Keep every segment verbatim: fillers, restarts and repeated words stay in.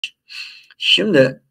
Şimdi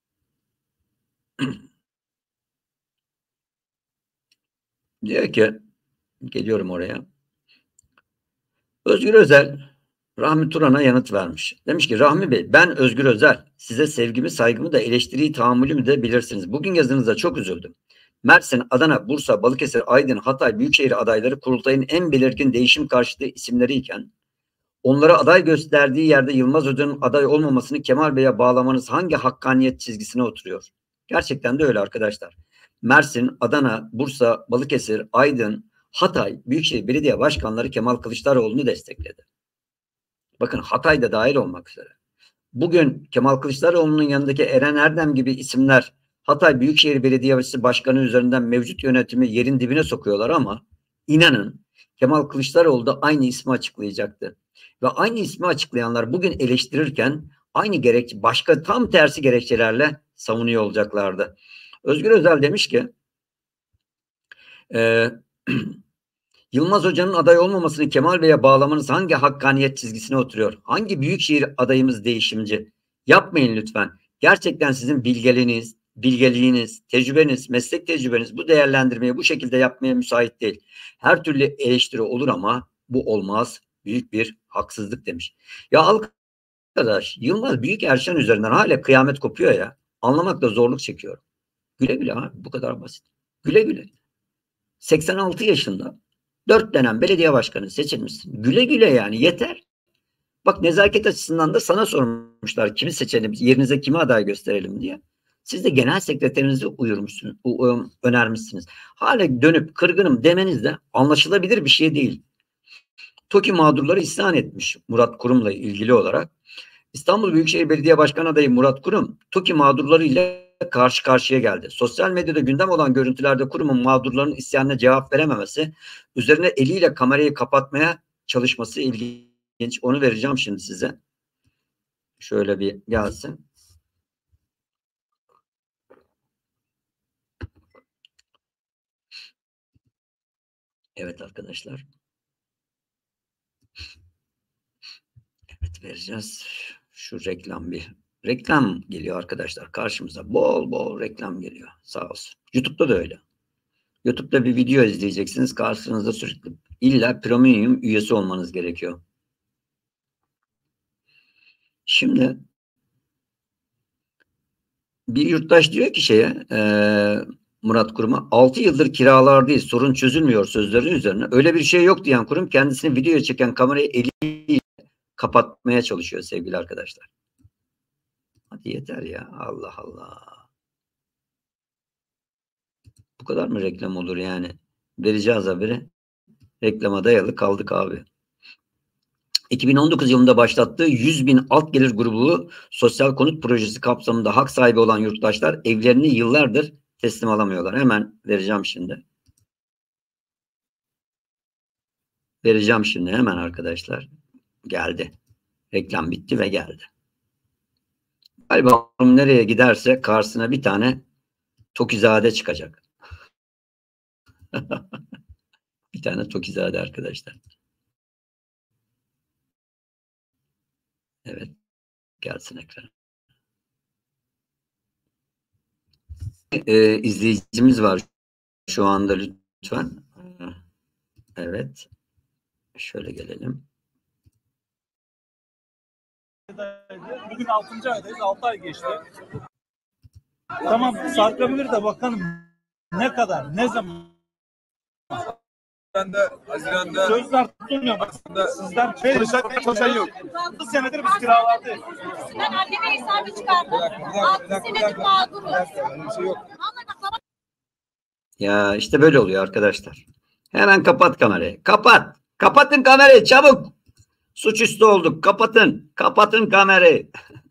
diyor ki, geliyorum oraya. Özgür Özel Rahmi Turan'a yanıt vermiş. Demiş ki Rahmi Bey, ben Özgür Özel. Size sevgimi, saygımı da eleştiriyi, tahammülümü de bilirsiniz. Bugün yazınıza çok üzüldüm. Mersin, Adana, Bursa, Balıkesir, Aydın, Hatay, Büyükşehir adayları kurultayın en belirgin değişim karşıtı isimleriyken onlara aday gösterdiği yerde Yılmaz Özdağ'ın aday olmamasını Kemal Bey'e bağlamanız hangi hakkaniyet çizgisine oturuyor? Gerçekten de öyle arkadaşlar. Mersin, Adana, Bursa, Balıkesir, Aydın, Hatay, Büyükşehir Belediye Başkanları Kemal Kılıçdaroğlu'nu destekledi. Bakın Hatay da dahil olmak üzere. Bugün Kemal Kılıçdaroğlu'nun yanındaki Eren Erdem gibi isimler Hatay Büyükşehir Belediyesi Başkanı üzerinden mevcut yönetimi yerin dibine sokuyorlar ama inanın Kemal Kılıçdaroğlu da aynı ismi açıklayacaktı. Ve aynı ismi açıklayanlar bugün eleştirirken aynı gerekçe, başka tam tersi gerekçelerle savunuyor olacaklardı. Özgür Özel demiş ki e, Yılmaz Hoca'nın aday olmamasını Kemal Bey'e bağlamanız hangi hakkaniyet çizgisine oturuyor? Hangi büyükşehir adayımız değişimci? Yapmayın lütfen. Gerçekten sizin bilgeliğiniz, bilgeliğiniz, tecrübeniz, meslek tecrübeniz bu değerlendirmeyi bu şekilde yapmaya müsait değil. Her türlü eleştiri olur ama bu olmaz. Büyük bir haksızlık demiş. Ya arkadaş, Yılmaz Büyükerşen üzerinden hala kıyamet kopuyor ya. Anlamakta zorluk çekiyorum. Güle güle abi, bu kadar basit. Güle güle. seksen altı yaşında dört dönem belediye başkanı seçilmişsin. Güle güle yani, yeter. Bak, nezaket açısından da sana sormuşlar kimi seçelim, yerinize kimi aday gösterelim diye. Siz de genel sekreterinizi uyurmuşsunuz, önermişsiniz. Hala dönüp kırgınım demeniz de anlaşılabilir bir şey değil. TOKİ mağdurları isyan etmiş Murat Kurum'la ilgili olarak. İstanbul Büyükşehir Belediye Başkanı adayı Murat Kurum, TOKİ mağdurları ile karşı karşıya geldi. Sosyal medyada gündem olan görüntülerde Kurum'un mağdurların isyanına cevap verememesi, üzerine eliyle kamerayı kapatmaya çalışması ilginç. Onu vereceğim şimdi size. Şöyle bir gelsin. Evet arkadaşlar. Evet, vereceğiz. Şu reklam bir. Reklam geliyor arkadaşlar karşımıza. Bol bol reklam geliyor. Sağ olsun. YouTube'da da öyle. YouTube'da bir video izleyeceksiniz. Karşınızda sürekli illa premium üyesi olmanız gerekiyor. Şimdi bir yurttaş diyor ki şeye e, Murat Kurum'a altı yıldır kiralardayız, sorun çözülmüyor sözleri üzerine. Öyle bir şey yok diyen Kurum kendisini videoya çeken kamerayı eliyle kapatmaya çalışıyor sevgili arkadaşlar. Hadi yeter ya, Allah Allah. Bu kadar mı reklam olur yani? Vereceğiz haberi. Reklama dayalı kaldık abi. iki bin on dokuz yılında başlattığı yüz bin alt gelir grubu sosyal konut projesi kapsamında hak sahibi olan yurttaşlar evlerini yıllardır teslim alamıyorlar. Hemen vereceğim şimdi. Vereceğim şimdi hemen arkadaşlar. Geldi. Reklam bitti ve geldi. Galiba nereye giderse karşısına bir tane Tokizade çıkacak. Bir tane Tokizade arkadaşlar. Evet. Gelsin ekran. Ee, izleyicimiz var şu anda, lütfen. Evet. Şöyle gelelim. Bugün altıncı aydayız. altı ay geçti. Tamam, sarkabilir de bakalım ne kadar, ne zaman? Ben de Haziran'da Sözler tutulmuyor. Sizden çalışan, çalışan yok. Bu senedir biz kiralardayız. Ben anneme hesabı çıkardım. altı senedir mağduruz. bir şey yok. Ya işte böyle oluyor arkadaşlar. Hemen kapat kamerayı. Kapat. Kapatın kamerayı çabuk. Suçüstü olduk. Kapatın. Kapatın kamerayı.